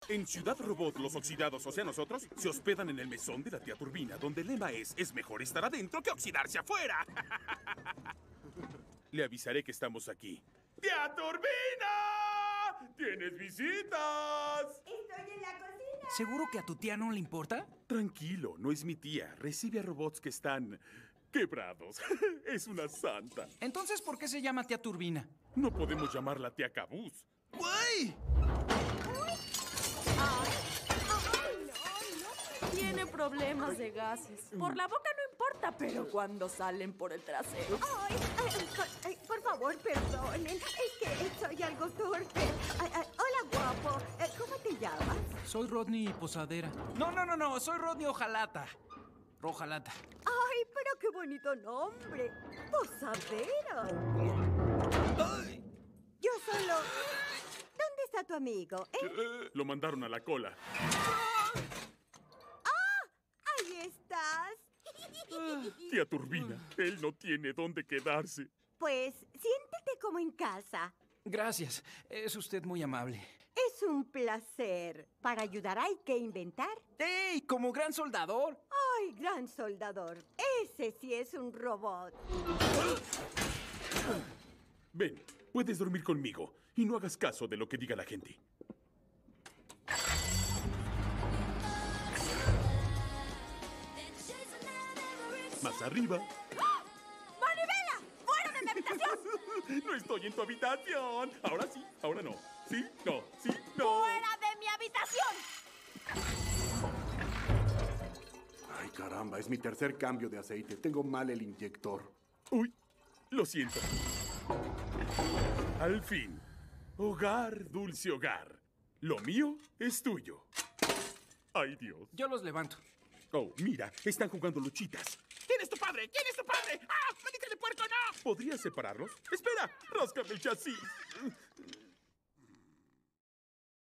En Ciudad Robot, los oxidados, o sea nosotros, se hospedan en el mesón de la tía Turbina, donde el lema es mejor estar adentro que oxidarse afuera. Le avisaré que estamos aquí. ¡Tía Turbina! ¿Tienes visitas? Estoy en la cocina. ¿Seguro que a tu tía no le importa? Tranquilo, no es mi tía. Recibe a robots que están quebrados. Es una santa. Entonces, ¿por qué se llama tía Turbina? No podemos llamarla tía Cabuz. ¡Uy! Ay, no. Tiene problemas de gases. Por la boca no importa, pero cuando salen por el trasero. Por favor, perdonen. Es que soy algo torpe. Hola, guapo. ¿Cómo te llamas? Soy Rodney Posadera. No. Soy Rodney Ojalata. Rojalata. Ay, pero qué bonito nombre. Posadera. ¡Ay! Yo solo... ¿Dónde está tu amigo? Lo mandaron a la cola. Ahí estás. Tía Turbina, él no tiene dónde quedarse. Pues siéntete como en casa. Gracias. Es usted muy amable. Es un placer. Para ayudar hay que inventar. ¡Ey! Como gran soldador. ¡Ay, gran soldador! Ese sí es un robot. Ven, puedes dormir conmigo y no hagas caso de lo que diga la gente. Más arriba. ¡Manivela! ¡Fuera de mi habitación! No estoy en tu habitación. Ahora sí, ahora no. Sí, no, sí, no. ¡Fuera de mi habitación! Ay, caramba, es mi tercer cambio de aceite. Tengo mal el inyector. Uy, lo siento. Al fin. Hogar, dulce hogar. Lo mío es tuyo. Ay, Dios. Yo los levanto. Oh, mira, están jugando luchitas. ¿Quién es tu padre? ¿Quién es tu padre? ¡Ah! ¡Maldita de puerco, no! ¿Podrías separarlos? ¡Espera! ¡Ráscame el chasis!